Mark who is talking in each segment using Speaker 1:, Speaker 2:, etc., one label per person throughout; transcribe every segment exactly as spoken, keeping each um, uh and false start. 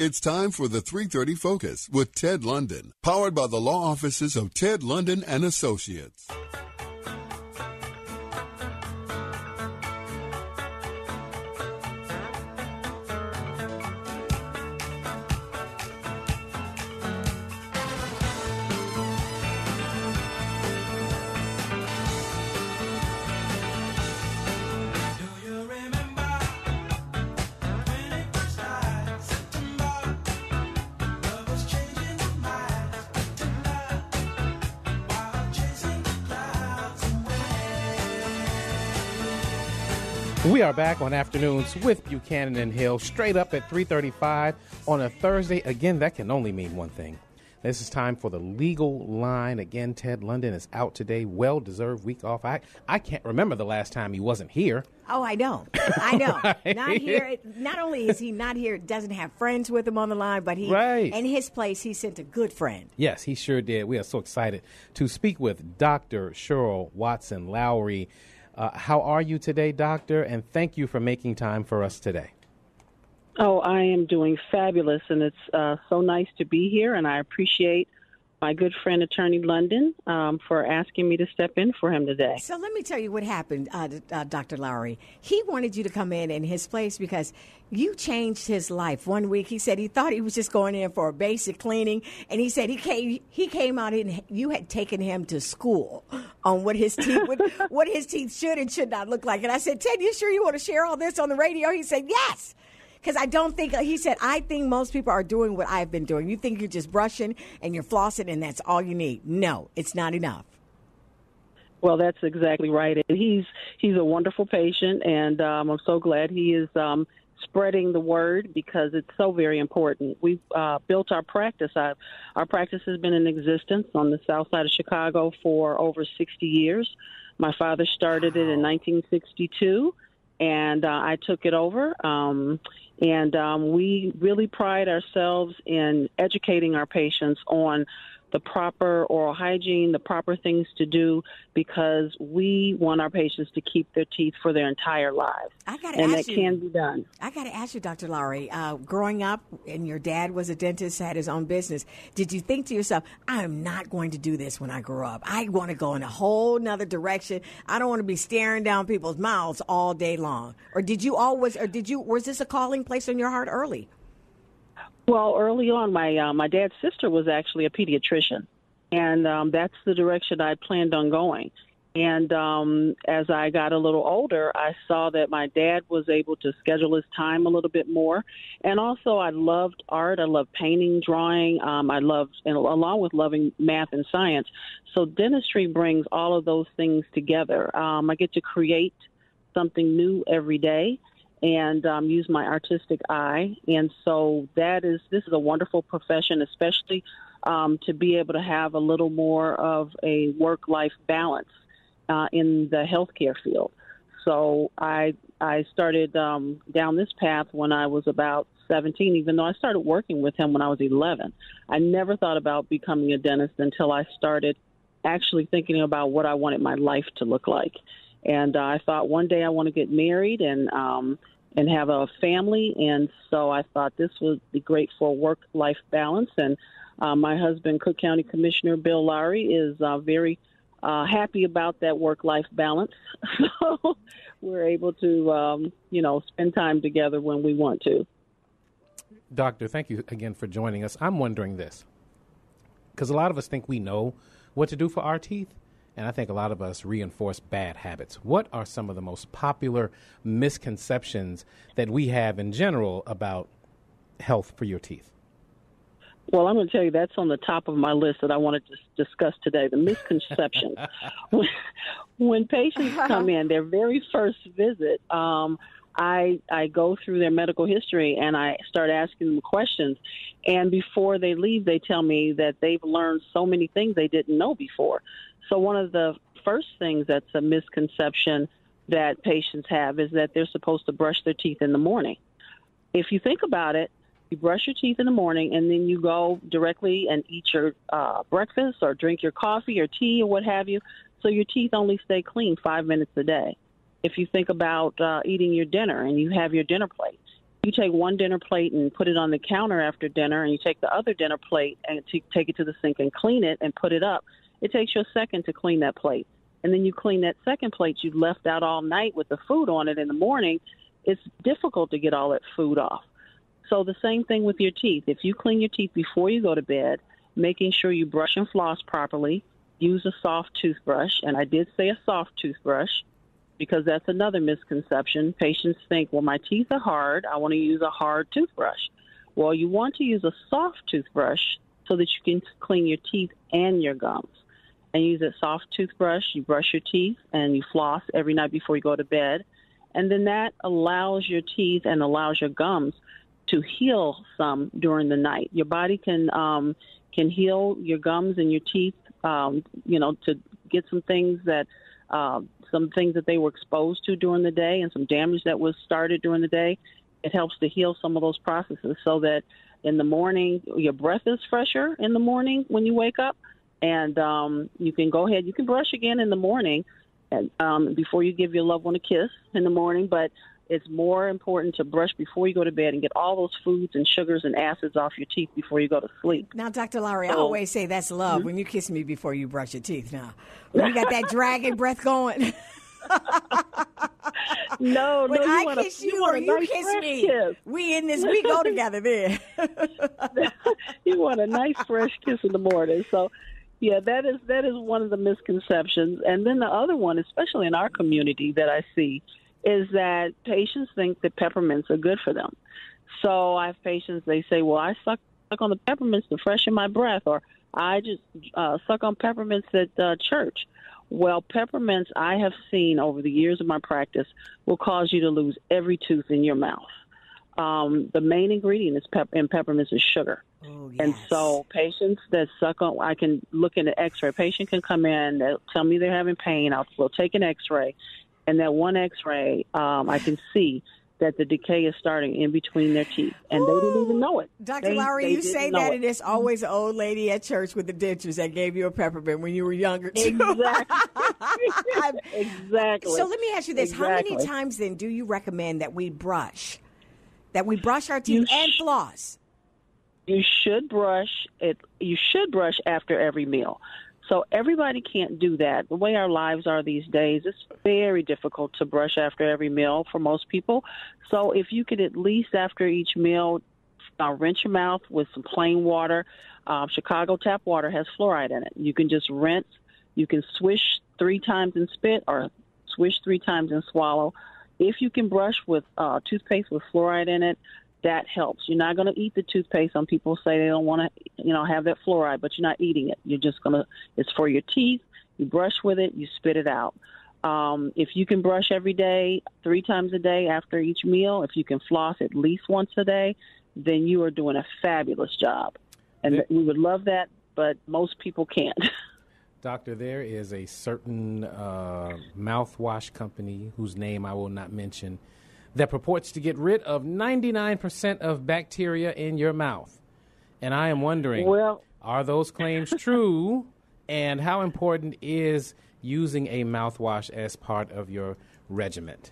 Speaker 1: It's time for the three thirty Focus with Ted London, powered by the law offices of Ted London and Associates.
Speaker 2: We are back on Afternoons with Buchanan and Hill, straight up at three thirty-five on a Thursday. Again, that can only mean one thing. This is time for the legal line. Again, Ted London is out today. Well-deserved week off. I, I can't remember the last time he wasn't here.
Speaker 3: Oh, I know. I know. Right. Not here. Not only is he not here, doesn't have friends with him on the line, but he,
Speaker 2: right.
Speaker 3: in his place, he sent a good friend.
Speaker 2: Yes, he sure did. We are so excited to speak with Doctor Cheryl Watson-Lowry. Uh, how are you today, Doctor? And thank you for making time for us today.
Speaker 4: Oh, I am doing fabulous, and it's uh, so nice to be here, and I appreciate my good friend, Attorney London, um, for asking me to step in for him today.
Speaker 3: So let me tell you what happened, uh, uh, Doctor Lowry. He wanted you to come in in his place because you changed his life. One week he said he thought he was just going in for a basic cleaning, and he said he came he came out and you had taken him to school on what his teeth would, what his teeth should and should not look like. And I said, Ted, you sure you want to share all this on the radio? He said, yes. Because I don't think, he said, I think most people are doing what I've been doing. You think you're just brushing and you're flossing and that's all you need. No, it's not enough.
Speaker 4: Well, that's exactly right. And he's he's a wonderful patient, and um, I'm so glad he is um, spreading the word because it's so very important. We've uh, built our practice. I, our practice has been in existence on the south side of Chicago for over sixty years. My father started it in nineteen sixty-two, and uh, I took it over. Um, and um, we really pride ourselves in educating our patients on the proper oral hygiene, the proper things to do, because we want our patients to keep their teeth for their entire lives.
Speaker 3: I gotta
Speaker 4: and
Speaker 3: ask
Speaker 4: that
Speaker 3: you,
Speaker 4: can be done.
Speaker 3: I got to ask you, Doctor Lowry, uh, growing up and your dad was a dentist, had his own business, did you think to yourself, I am not going to do this when I grow up. I want to go in a whole nother direction. I don't want to be staring down people's mouths all day long. Or did you always, or did you, was this a calling placed on your heart early?
Speaker 4: Well, early on, my uh, my dad's sister was actually a pediatrician, and um, that's the direction I planned on going. And um, as I got a little older, I saw that my dad was able to schedule his time a little bit more. And also, I loved art. I loved painting, drawing. Um, I loved, and along with loving math and science. So dentistry brings all of those things together. Um, I get to create something new every day and um, use my artistic eye. And so that is, this is a wonderful profession, especially um, to be able to have a little more of a work-life balance uh, in the healthcare field. So I I started um, down this path when I was about seventeen, even though I started working with him when I was eleven. I never thought about becoming a dentist until I started actually thinking about what I wanted my life to look like. And uh, I thought one day I want to get married and um, and have a family. And so I thought this would be great for work-life balance. And uh, my husband, Cook County Commissioner Bill Lowry, is uh, very uh, happy about that work-life balance. So we're able to, um, you know, spend time together when we want to.
Speaker 2: Doctor, thank you again for joining us. I'm wondering this, because a lot of us think we know what to do for our teeth. And I think a lot of us reinforce bad habits. What are some of the most popular misconceptions that we have in general about health for your teeth?
Speaker 4: Well, I'm going to tell you that's on the top of my list that I want to dis- discuss today, the misconceptions. when, when patients come in, their very first visit, um, I, I go through their medical history and I start asking them questions. And before they leave, they tell me that they've learned so many things they didn't know before. So one of the first things that's a misconception that patients have is that they're supposed to brush their teeth in the morning. If you think about it, you brush your teeth in the morning and then you go directly and eat your uh, breakfast or drink your coffee or tea or what have you. So your teeth only stay clean five minutes a day. If you think about uh, eating your dinner and you have your dinner plate you take one dinner plate and put it on the counter after dinner, and you take the other dinner plate and t- take it to the sink and clean it and put it up, it takes you a second to clean that plate. And then you clean that second plate you left out all night with the food on it in the morning. It's difficult to get all that food off. So the same thing with your teeth. If you clean your teeth before you go to bed, making sure you brush and floss properly, use a soft toothbrush. And I did say a soft toothbrush because that's another misconception. Patients think, well, my teeth are hard. I want to use a hard toothbrush. Well, you want to use a soft toothbrush so that you can clean your teeth and your gums. And use a soft toothbrush. You brush your teeth and you floss every night before you go to bed. And then that allows your teeth and allows your gums to heal some during the night. Your body can um, can heal your gums and your teeth, um, you know, to get some things that uh, some things that they were exposed to during the day and some damage that was started during the day. It helps to heal some of those processes so that in the morning your breath is fresher in the morning when you wake up. And um, you can go ahead. You can brush again in the morning and, um, before you give your loved one a kiss in the morning. But it's more important to brush before you go to bed and get all those foods and sugars and acids off your teeth before you go to sleep.
Speaker 3: Now, Doctor Lowry, I
Speaker 4: So-
Speaker 3: always say that's love
Speaker 4: Mm-hmm.
Speaker 3: when you kiss me before you brush your teeth. Now, when you got that dragon breath going.
Speaker 4: No,
Speaker 3: When
Speaker 4: no, you
Speaker 3: I
Speaker 4: want a,
Speaker 3: kiss you,
Speaker 4: you want
Speaker 3: or
Speaker 4: a
Speaker 3: you
Speaker 4: nice
Speaker 3: kiss
Speaker 4: fresh
Speaker 3: me,
Speaker 4: kiss.
Speaker 3: we in this, we go together there.
Speaker 4: You want a nice fresh kiss in the morning. So, yeah, that is that is one of the misconceptions. And then the other one, especially in our community that I see, is that patients think that peppermints are good for them. So I have patients, they say, well, I suck, suck on the peppermints to freshen my breath, or I just uh, suck on peppermints at uh, church. Well, peppermints, I have seen over the years of my practice, will cause you to lose every tooth in your mouth. Um, the main ingredient is pep- in peppermints is sugar.
Speaker 3: Oh, yes.
Speaker 4: And so patients that suck on, I can look at an x-ray. A patient can come in, they'll tell me they're having pain. I'll we'll take an x-ray. And that one x-ray, um, I can see that the decay is starting in between their teeth. And they didn't even know it.
Speaker 3: Doctor
Speaker 4: They-
Speaker 3: Lowry,
Speaker 4: they
Speaker 3: you
Speaker 4: didn't
Speaker 3: say
Speaker 4: know
Speaker 3: that,
Speaker 4: it.
Speaker 3: and there's always an old lady at church with the dentures that gave you a peppermint when you were younger, too.
Speaker 4: Exactly. Exactly.
Speaker 3: So let me ask you this. How many
Speaker 4: Exactly.
Speaker 3: times, then, do you recommend that we brush? That we brush our teeth
Speaker 4: You
Speaker 3: and
Speaker 4: sh-
Speaker 3: floss?
Speaker 4: You should brush it. You should brush after every meal. So everybody can't do that. The way our lives are these days, it's very difficult to brush after every meal for most people. So if you could at least after each meal, uh, rinse your mouth with some plain water. Uh, Chicago tap water has fluoride in it. You can just rinse. You can swish three times and spit, or swish three times and swallow. If you can brush with uh, toothpaste with fluoride in it, that helps. You're not going to eat the toothpaste. Some people say they don't want to, you know, have that fluoride, but you're not eating it. You're just going to, it's for your teeth. You brush with it, you spit it out. Um, if you can brush every day, three times a day after each meal, if you can floss at least once a day, then you are doing a fabulous job. And
Speaker 2: There-
Speaker 4: we would love that, but most people can't.
Speaker 2: Doctor, there is a certain uh, mouthwash company whose name I will not mention that purports to get rid of ninety-nine percent of bacteria in your mouth. And I am wondering,
Speaker 4: Well-
Speaker 2: are those claims true? And how important is using a mouthwash as part of your regiment?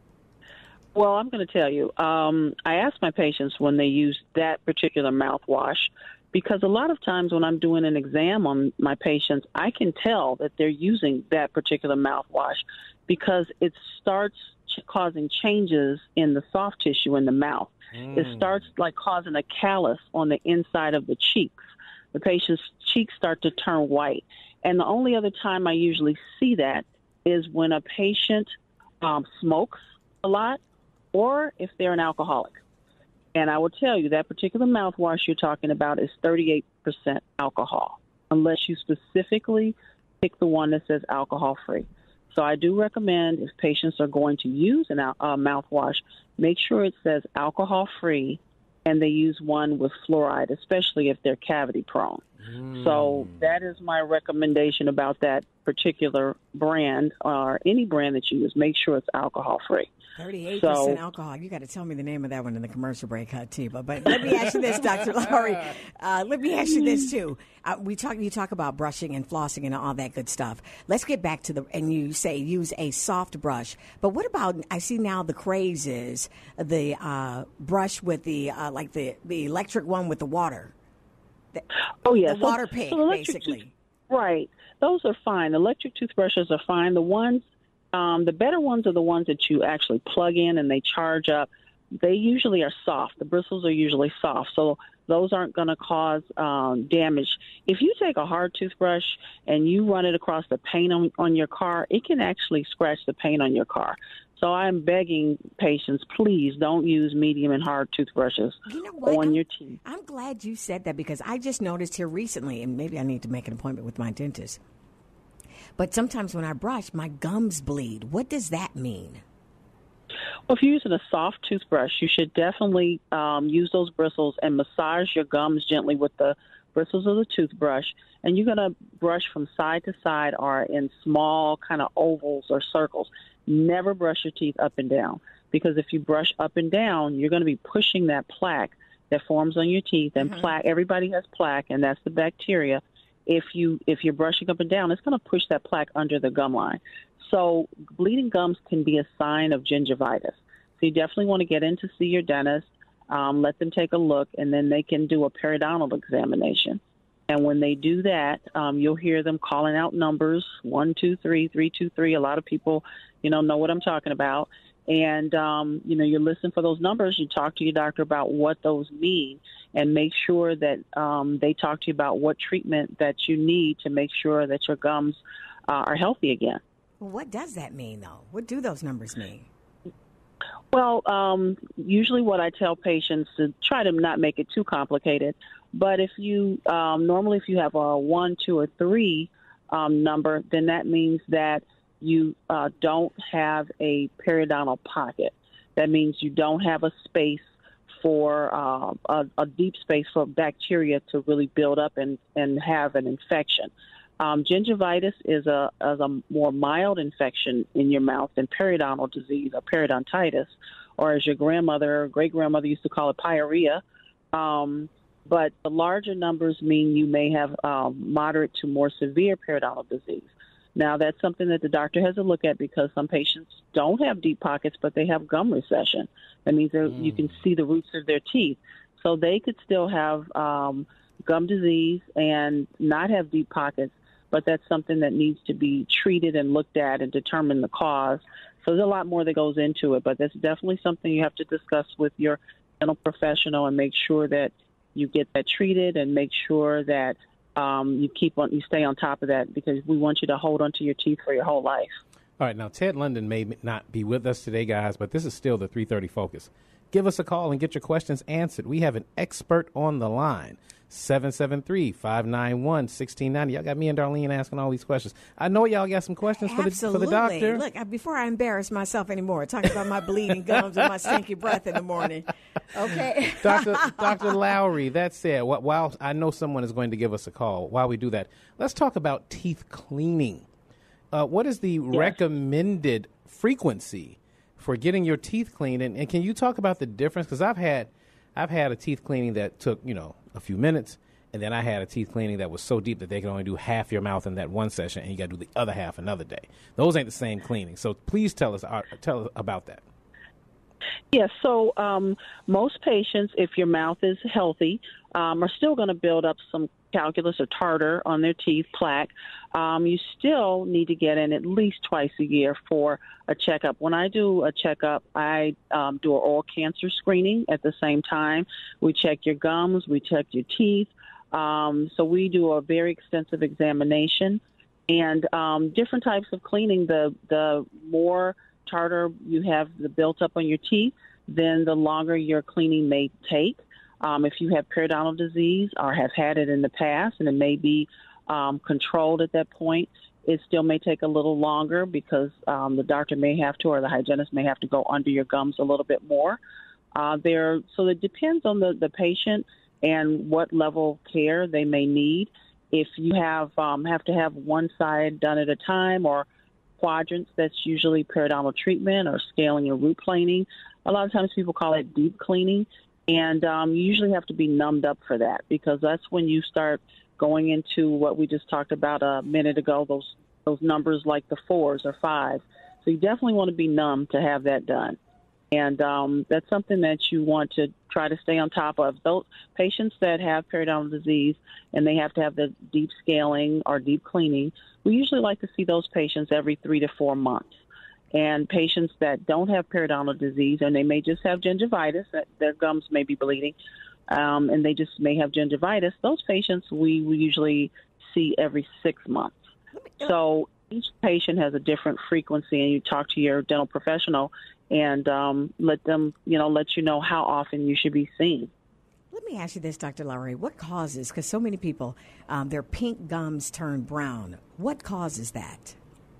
Speaker 4: Well, I'm going to tell you. Um, I ask my patients when they use that particular mouthwash, because a lot of times when I'm doing an exam on my patients, I can tell that they're using that particular mouthwash because it starts ch- causing changes in the soft tissue in the mouth.
Speaker 2: Mm.
Speaker 4: It starts like causing a callus on the inside of the cheeks. The patient's cheeks start to turn white. And the only other time I usually see that is when a patient um, smokes a lot, or if they're an alcoholic. And I will tell you that particular mouthwash you're talking about is thirty-eight percent alcohol, unless you specifically pick the one that says alcohol-free. So I do recommend if patients are going to use a al- uh, mouthwash, make sure it says alcohol-free, and they use one with fluoride, especially if they're cavity-prone.
Speaker 2: Mm.
Speaker 4: So that is my recommendation about that particular brand or any brand that you use, make sure it's alcohol-free.
Speaker 3: thirty-eight percent
Speaker 4: So-
Speaker 3: alcohol. You got to tell me the name of that one in the commercial break, huh, Tiba? But let me ask you this, Doctor Lowry. Uh, let me ask you this, too. Uh, we talk. You talk about brushing and flossing and all that good stuff. Let's get back to the, and you say use a soft brush. But what about, I see now the craze is the uh, brush with the, uh, like the, the electric one with the water. The,
Speaker 4: Oh, yeah.
Speaker 3: The
Speaker 4: So-
Speaker 3: water pick,
Speaker 4: so electric
Speaker 3: basically.
Speaker 4: tooth- right. Those are fine. Electric toothbrushes are fine. The ones, um, the better ones are the ones that you actually plug in and they charge up. They usually are soft. The bristles are usually soft. So those aren't going to cause um, damage. If you take a hard toothbrush and you run it across the paint on, on your car, it can actually scratch the paint on your car. So I'm begging patients, please don't use medium and hard toothbrushes
Speaker 3: You know what?
Speaker 4: on
Speaker 3: I'm,
Speaker 4: your teeth.
Speaker 3: I'm glad you said that because I just noticed here recently, and maybe I need to make an appointment with my dentist. But sometimes when I brush, my gums bleed. What does that mean?
Speaker 4: Well, if you're using a soft toothbrush, you should definitely um, use those bristles and massage your gums gently with the bristles of the toothbrush. And you're going to brush from side to side or in small kind of ovals or circles. Never brush your teeth up and down, because if you brush up and down, you're going to be pushing that plaque that forms on your teeth. And mm-hmm. plaque, everybody has plaque, and that's the bacteria. If you if you're brushing up and down, it's going to push that plaque under the gum line. So bleeding gums can be a sign of gingivitis. So you definitely want to get in to see your dentist, um, let them take a look, and then they can do a periodontal examination. And when they do that, um, you'll hear them calling out numbers, one, two, three, three, two, three. A lot of people, you know, know what I'm talking about. And, um, you know, you listen for those numbers. You talk to your doctor about what those mean and make sure that um, they talk to you about what treatment that you need to make sure that your gums uh, are healthy again.
Speaker 3: Well, what does that mean, though? What do those numbers mean?
Speaker 4: Well, um, usually what I tell patients to try to not make it too complicated. But if you um, normally if you have a one, two, or three um, number, then that means that you uh, don't have a periodontal pocket. That means you don't have a space for uh, a, a deep space for bacteria to really build up and, and have an infection. Um, gingivitis is a, is a more mild infection in your mouth than periodontal disease or periodontitis, or as your grandmother or great-grandmother used to call it, pyorrhea. Um, but the larger numbers mean you may have um, moderate to more severe periodontal disease. Now, that's something that the doctor has to look at because some patients don't have deep pockets, but they have gum recession. That means mm. you can see the roots of their teeth. So they could still have um, gum disease and not have deep pockets, but that's something that needs to be treated and looked at and determine the cause. So there's a lot more that goes into it, but that's definitely something you have to discuss with your dental professional and make sure that you get that treated and make sure that um, you keep on, you stay on top of that because we want you to hold onto your teeth for your whole life.
Speaker 2: All right, now Ted London may not be with us today, guys, but this is still the three thirty Focus. Give us a call and get your questions answered. We have an expert on the line. seven seven three, five nine one, one six nine zero. Y'all got me and Darlene asking all these questions. I know y'all got some questions for the, for the doctor.
Speaker 3: Look, before I embarrass myself anymore, talking about my bleeding gums and my stinky breath in the morning. Okay.
Speaker 2: Doctor Doctor Lowry, that said, while I know someone is going to give us a call, while we do that, let's talk about teeth cleaning. Uh, what is the yes. recommended frequency for getting your teeth cleaned? And, and can you talk about the difference? Because I've had, I've had a teeth cleaning that took, you know, a few minutes, and then I had a teeth cleaning that was so deep that they could only do half your mouth in that one session, and you got to do the other half another day. Those ain't the same cleaning. So please tell us, uh, tell us about that.
Speaker 4: Yes, yeah, so um, most patients, if your mouth is healthy, um, are still going to build up some calculus or tartar on their teeth, plaque. Um, you still need to get in at least twice a year for a checkup. When I do a checkup, I um, do an oral cancer screening at the same time. We check your gums, we check your teeth. Um, so we do a very extensive examination and um, different types of cleaning. The, the more tartar you have the built up on your teeth, then the longer your cleaning may take. Um, if you have periodontal disease or have had it in the past and it may be um, controlled at that point, it still may take a little longer because um, the doctor may have to or the hygienist may have to go under your gums a little bit more. Uh, there, so it depends on the, the patient and what level of care they may need. if you have um, have to have one side done at a time or quadrants, that's usually periodontal treatment or scaling and root planing. A lot of times people call it deep cleaning, and um, you usually have to be numbed up for that because that's when you start going into what we just talked about a minute ago, those those numbers like the fours or fives. So you definitely want to be numb to have that done. And um, that's something that you want to try to stay on top of. Those patients that have periodontal disease and they have to have the deep scaling or deep cleaning, we usually like to see those patients every three to four months. And patients that don't have periodontal disease and they may just have gingivitis, that their gums may be bleeding, um, and they just may have gingivitis, those patients we, we usually see every six months. So each patient has a different frequency, and you talk to your dental professional and um, let them, you know, let you know how often you should be seen.
Speaker 3: Let me ask you this, Doctor Lowry. What causes, because so many people, um, their pink gums turn brown. What causes that?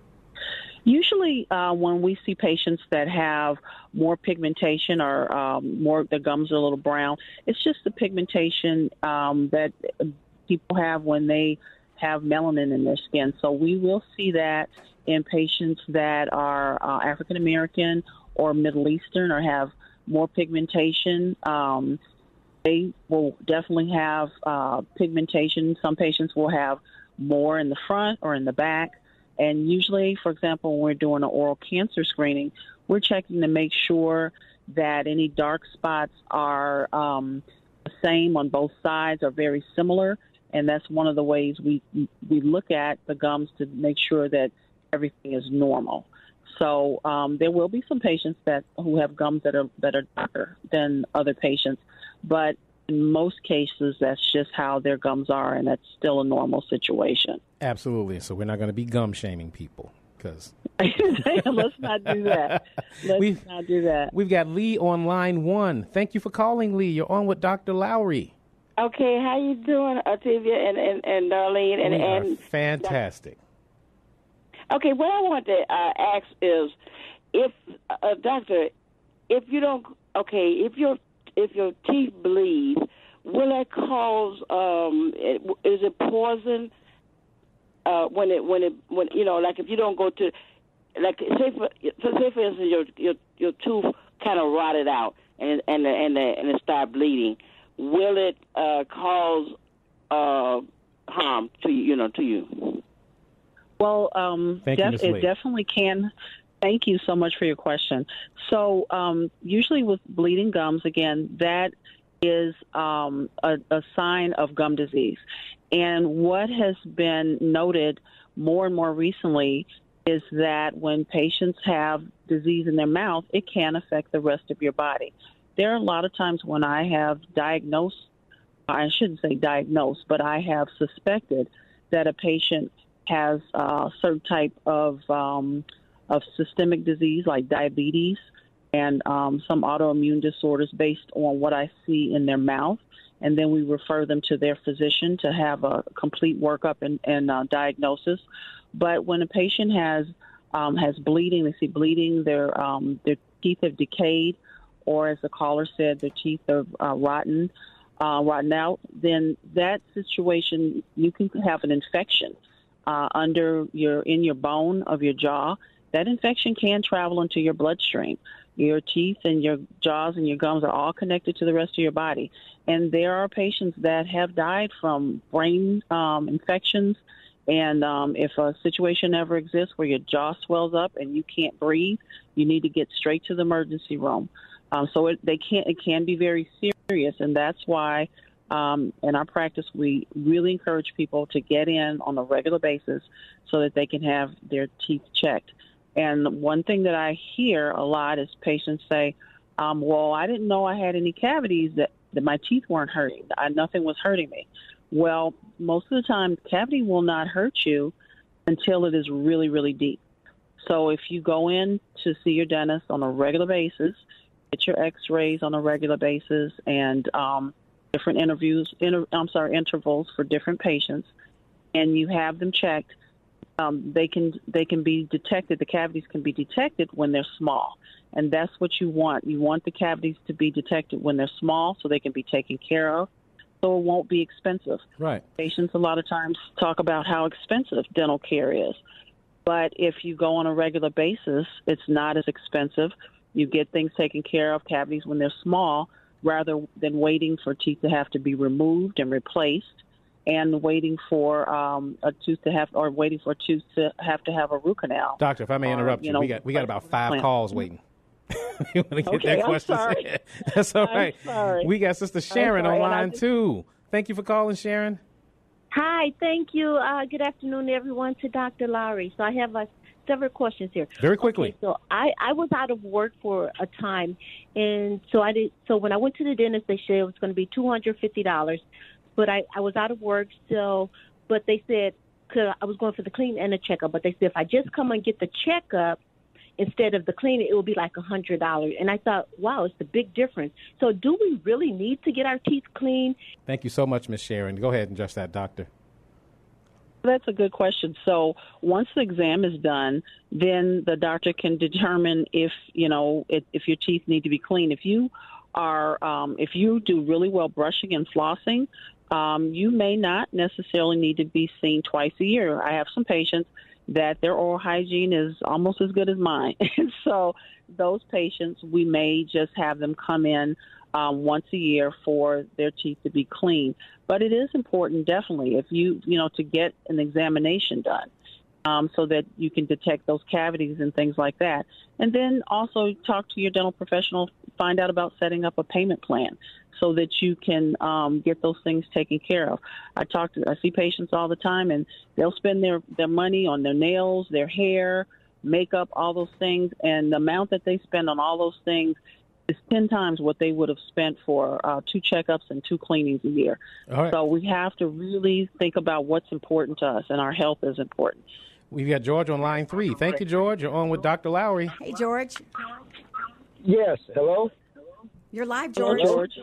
Speaker 4: Usually uh, when we see patients that have more pigmentation or um, more, their gums are a little brown, it's just the pigmentation um, that people have when they have melanin in their skin. So we will see that in patients that are uh, African American or Middle Eastern or have more pigmentation. Um, they will definitely have uh, pigmentation. Some patients will have more in the front or in the back. And usually, for example, when we're doing an oral cancer screening, we're checking to make sure that any dark spots are um, the same on both sides or very similar. And that's one of the ways we we look at the gums to make sure that everything is normal. So um, there will be some patients that who have gums that are that are darker than other patients, but in most cases, that's just how their gums are, and that's still a normal situation.
Speaker 2: Absolutely. So we're not going to be gum shaming people, because
Speaker 4: let's not do that. Let's we've, not do that.
Speaker 2: We've got Lee on line one. Thank you for calling, Lee. You're on with Doctor Lowry.
Speaker 5: Okay, how you doing, Octavia and, and, and Darlene? And,
Speaker 2: we are
Speaker 5: and
Speaker 2: fantastic.
Speaker 5: Okay, what I want to uh, ask is, if uh, doctor, if you don't, okay, if your if your teeth bleed, will that cause? Um, is it poison? Uh, when it when it when you know, like if you don't go to, like say for say for instance, your your your tooth kind of rotted out and and and and it start bleeding. Will it uh, cause uh, harm to you, you know, to you?
Speaker 4: Well, um,
Speaker 2: Thank
Speaker 4: def-
Speaker 2: you, Miz
Speaker 4: it
Speaker 2: Lee.
Speaker 4: definitely can. Thank you so much for your question. So um, usually with bleeding gums, again, that is um, a, a sign of gum disease. And what has been noted more and more recently is that when patients have disease in their mouth, it can affect the rest of your body. There are a lot of times when I have diagnosed, I shouldn't say diagnosed, but I have suspected that a patient has a certain type of um, of systemic disease like diabetes and um, some autoimmune disorders based on what I see in their mouth. And then we refer them to their physician to have a complete workup and, and uh, diagnosis. But when a patient has um, has bleeding, they see bleeding, their um, their teeth have decayed, or as the caller said, their teeth are uh, rotten, uh, rotten out, then that situation, you can have an infection uh, under your, in your bone of your jaw. That infection can travel into your bloodstream. Your teeth and your jaws and your gums are all connected to the rest of your body. And there are patients that have died from brain um, infections. And um, if a situation ever exists where your jaw swells up and you can't breathe, you need to get straight to the emergency room. Um, so it, they can it can be very serious, and that's why um, in our practice we really encourage people to get in on a regular basis so that they can have their teeth checked. And one thing that I hear a lot is patients say, um, well, I didn't know I had any cavities, that, that my teeth weren't hurting. I, nothing was hurting me. Well, most of the time, cavity will not hurt you until it is really, really deep. So if you go in to see your dentist on a regular basis, get your x-rays on a regular basis and um, different interviews, inter, I'm sorry, intervals for different patients, and you have them checked, um, they can they can be detected. The cavities can be detected when they're small, and that's what you want. You want the cavities to be detected when they're small so they can be taken care of. so it won't be expensive.
Speaker 2: Right.
Speaker 4: Patients a lot of times talk about how expensive dental care is. But if you go on a regular basis, it's not as expensive. You get things taken care of, cavities when they're small, rather than waiting for teeth to have to be removed and replaced, and waiting for um, a tooth to have, or waiting for a tooth to have to have a root canal.
Speaker 2: Doctor, if I may interrupt or, you, you know, we got we got about five plan. calls waiting. You want to get
Speaker 4: okay,
Speaker 2: that question?
Speaker 4: I'm sorry.
Speaker 2: That's all right.
Speaker 4: I'm sorry.
Speaker 2: We got Sister Sharon on line
Speaker 4: just...
Speaker 2: too. Thank you for calling, Sharon.
Speaker 6: Hi, thank you. Uh, good afternoon, everyone, to Doctor Lowry. So I have uh, several questions here.
Speaker 2: Very quickly.
Speaker 6: Okay, so I, I was out of work for a time, and so I did. So when I went to the dentist, they said it was going to be two hundred fifty dollars, but I, I was out of work. So, but they said cause I was going for the clean and the checkup. But they said if I just come and get the checkup instead of the cleaning, it will be like a hundred dollars. And I thought, wow, it's a big difference. So do we really need to get our teeth clean?
Speaker 2: Thank you so much, Miz Sharon. Go ahead and address that, doctor.
Speaker 4: That's a good question. So once the exam is done, then the doctor can determine if, you know, if, if your teeth need to be cleaned. If you are, um, if you do really well brushing and flossing, um, you may not necessarily need to be seen twice a year. I have some patients that their oral hygiene is almost as good as mine. And so those patients, we may just have them come in um, once a year for their teeth to be clean. But it is important, definitely, if you, you know, to get an examination done um, so that you can detect those cavities and things like that. And then also talk to your dental professional, find out about setting up a payment plan so that you can um, get those things taken care of. I talk to, I see patients all the time, and they'll spend their, their money on their nails, their hair, makeup, all those things, and the amount that they spend on all those things is ten times what they would have spent for uh, two checkups and two cleanings a year. All right. So we have to really think about what's important to us, and our health is important.
Speaker 2: We've got George on line three. Thank you, George. You're on with Doctor Lowry.
Speaker 3: Hey, George.
Speaker 7: Yes, hello?
Speaker 3: You're live, George.
Speaker 4: Hello, George.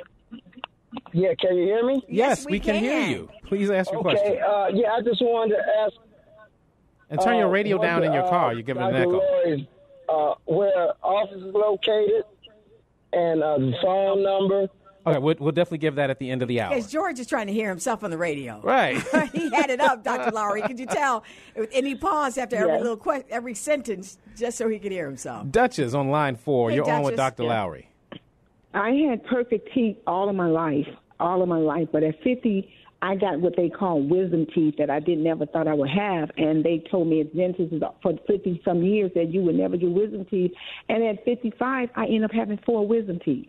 Speaker 7: Yeah, can you hear me?
Speaker 2: Yes,
Speaker 3: yes
Speaker 2: we,
Speaker 3: we
Speaker 2: can.
Speaker 3: can
Speaker 2: hear you. Please ask your
Speaker 7: okay,
Speaker 2: question.
Speaker 7: Uh, yeah, I just wanted to ask.
Speaker 2: And turn your radio
Speaker 7: uh,
Speaker 2: down
Speaker 7: the,
Speaker 2: in your car.
Speaker 7: Uh,
Speaker 2: You're giving it an
Speaker 7: Doctor
Speaker 2: echo.
Speaker 7: Lowry's, uh, where office is located and uh, the phone number.
Speaker 2: Okay, we'll, we'll definitely give that at the end of the hour.
Speaker 3: Because George is trying to hear himself on the radio.
Speaker 2: Right.
Speaker 3: He had it up, Doctor Lowry. Could you tell? And he paused after every
Speaker 7: Yeah.
Speaker 3: little que- every sentence just so he could hear himself.
Speaker 2: Duchess on line four.
Speaker 3: Hey,
Speaker 2: You're on with
Speaker 3: Duchess.
Speaker 2: Doctor
Speaker 3: Yeah.
Speaker 2: Lowry.
Speaker 8: I had perfect teeth all of my life, all of my life. But at fifty, I got what they call wisdom teeth that I didn't never thought I would have. And they told me as dentists for fifty-some years that you would never get wisdom teeth. And at fifty-five, I ended up having four wisdom teeth.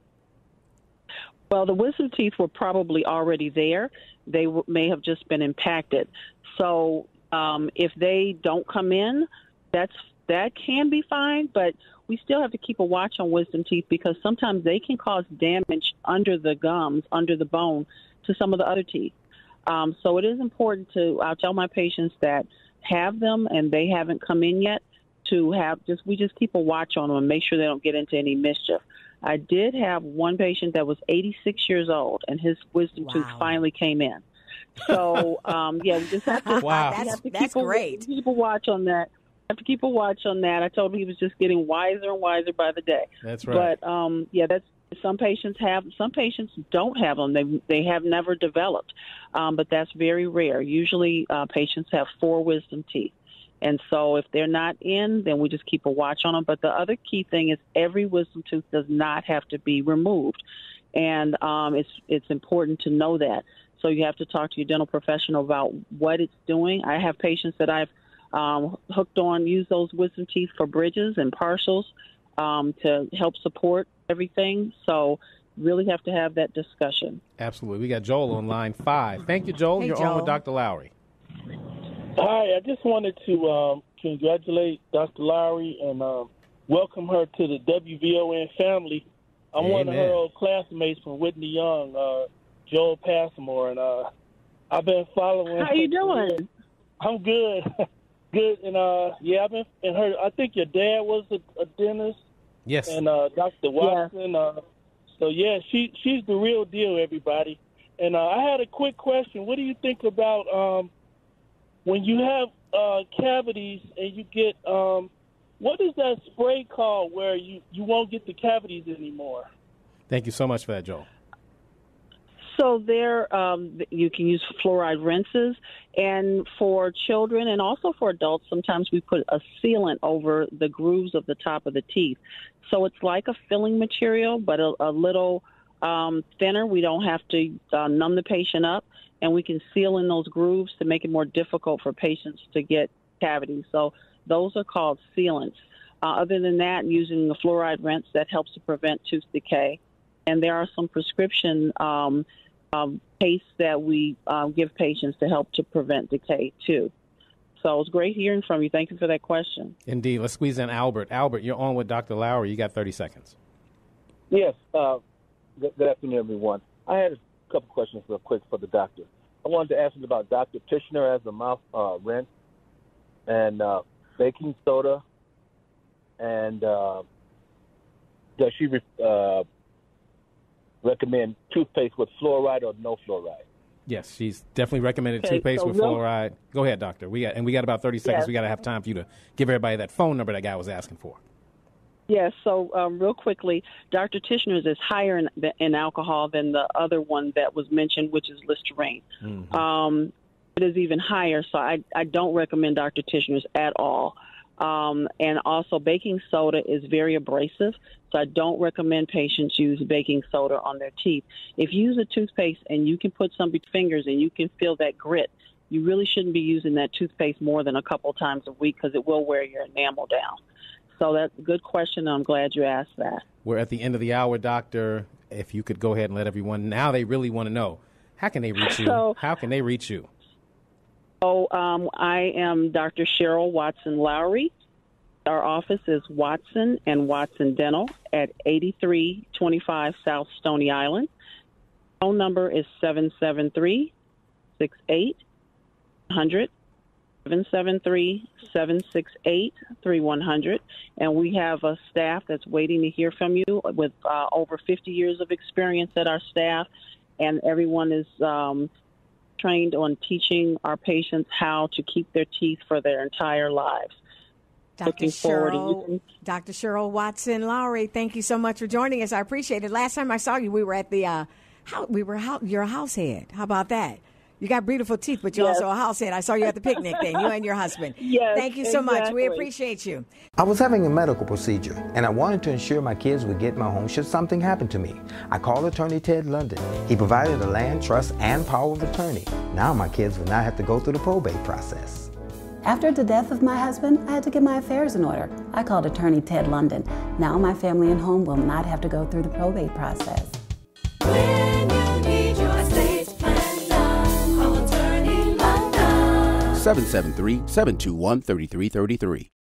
Speaker 4: Well, the wisdom teeth were probably already there. They w- may have just been impacted. So um, if they don't come in, that's that can be fine, but we still have to keep a watch on wisdom teeth because sometimes they can cause damage under the gums, under the bone, to some of the other teeth. Um, so it is important to, I'll tell my patients that have them and they haven't come in yet, to have just, we just keep a watch on them and make sure they don't get into any mischief. I did have one patient that was eighty-six years old, and his wisdom
Speaker 3: Wow.
Speaker 4: tooth finally came in. So, um, yeah, we just have to,
Speaker 2: Wow.
Speaker 4: we
Speaker 3: That's,
Speaker 4: have to
Speaker 3: that's
Speaker 4: keep,
Speaker 3: great.
Speaker 4: A, keep a watch on that. have to keep a watch on that. I told him he was just getting wiser and wiser by the day.
Speaker 2: That's right.
Speaker 4: But, um, yeah, that's some patients have, some patients don't have them. They they have never developed, um, but that's very rare. Usually uh, patients have four wisdom teeth. And so if they're not in, then we just keep a watch on them. But the other key thing is every wisdom tooth does not have to be removed. And um, it's it's important to know that. So you have to talk to your dental professional about what it's doing. I have patients that I've um, hooked on, use those wisdom teeth for bridges and partials um, to help support everything. So really have to have that discussion.
Speaker 2: Absolutely. We got Joel on line five. Thank you, Joel.
Speaker 3: Hey,
Speaker 2: You're
Speaker 3: Joel.
Speaker 2: on with Doctor Lowry.
Speaker 9: Hi, I just wanted to um, congratulate Doctor Lowry and um, welcome her to the W V O N family. I'm one of
Speaker 2: Amen.
Speaker 9: her old classmates from Whitney Young, uh, Joel Passmore, and uh, I've been following.
Speaker 4: How
Speaker 9: her
Speaker 4: you
Speaker 9: career.
Speaker 4: doing?
Speaker 9: I'm good, good, and uh, yeah, I've been. And her, I think your dad was a, a dentist,
Speaker 2: Yes.
Speaker 9: and uh, Doctor Watson. Uh, so yeah, she she's the real deal, everybody. And uh, I had a quick question. What do you think about um, when you have uh, cavities and you get um, what is that spray called where you, you won't get the cavities anymore?
Speaker 2: Thank you so much for that, Joel.
Speaker 4: So So there, um, you can use fluoride rinses, and for children and also for adults, sometimes we put a sealant over the grooves of the top of the teeth. So it's like a filling material, but a, a little um, thinner. We don't have to uh, numb the patient up, and we can seal in those grooves to make it more difficult for patients to get cavities. So those are called sealants. Uh, other than that, using the fluoride rinse, that helps to prevent tooth decay. And there are some prescription um, um, pastes that we um, give patients to help to prevent decay, too. So it's great hearing from you. Thank you for that question.
Speaker 2: Indeed. Let's squeeze in Albert. Albert, you're on with Doctor Lowry. You got thirty seconds.
Speaker 10: Yes. Uh, good, good afternoon, everyone. I had a couple questions real quick for the doctor. I wanted to ask him about Doctor Tishner as a mouth uh, rinse and uh, baking soda. And uh, does she uh, recommend toothpaste with fluoride or no fluoride?
Speaker 2: Yes, she's definitely recommended
Speaker 4: Okay,
Speaker 2: toothpaste
Speaker 4: so
Speaker 2: with
Speaker 4: real-
Speaker 2: fluoride. Go ahead, doctor. We got and we got about thirty seconds.
Speaker 4: Yes.
Speaker 2: We got to have time for you to give everybody that phone number that guy was asking for.
Speaker 4: Yes, so um, real quickly, Doctor Tishner's is higher in, in alcohol than the other one that was mentioned, which is Listerine.
Speaker 2: Mm-hmm.
Speaker 4: Um, it is even higher, so I, I don't recommend Doctor Tishner's at all. Um, and also, baking soda is very abrasive, so I don't recommend patients use baking soda on their teeth. If you use a toothpaste and you can put some between fingers and you can feel that grit, you really shouldn't be using that toothpaste more than a couple times a week because it will wear your enamel down. So that's a good question, and I'm glad you asked that.
Speaker 2: We're at the end of the hour, doctor. If you could go ahead and let everyone, now they really want to know, how can they reach you?
Speaker 4: So,
Speaker 2: how can they reach you?
Speaker 4: Oh, um, I am Doctor Cheryl Watson-Lowry. Our office is Watson and Watson Dental at eighty-three twenty-five South Stony Island. Phone number is seven seven three, six eight zero zero, seven seven three, seven six eight, three one zero zero. And we have a staff that's waiting to hear from you with uh, over fifty years of experience at our staff, and everyone is um, trained on teaching our patients how to keep their teeth for their entire lives.
Speaker 3: Doctor
Speaker 4: Looking forward to
Speaker 3: Cheryl,
Speaker 4: using-
Speaker 3: Doctor Cheryl Watson-Lowry, thank you so much for joining us. I appreciate it. Last time I saw you, we were at the, uh, how, we were ho- your house head. How about that? You got beautiful teeth, but you're
Speaker 4: Yes.
Speaker 3: also a house head. I saw you at the picnic thing, you and your husband.
Speaker 4: Yes,
Speaker 3: Thank you so much. We
Speaker 4: exactly.
Speaker 3: appreciate you.
Speaker 11: I was having a medical procedure, and I wanted to ensure my kids would get my home should something happen to me. I called attorney Ted London. He provided a land trust and power of attorney. Now my kids would not have to go through the probate process.
Speaker 12: After the death of my husband, I had to get my affairs in order. I called attorney Ted London. Now my family and home will not have to go through the probate process.
Speaker 13: When you need your estate plan done, call attorney London.
Speaker 14: seven seven three, seven two one, three three three three.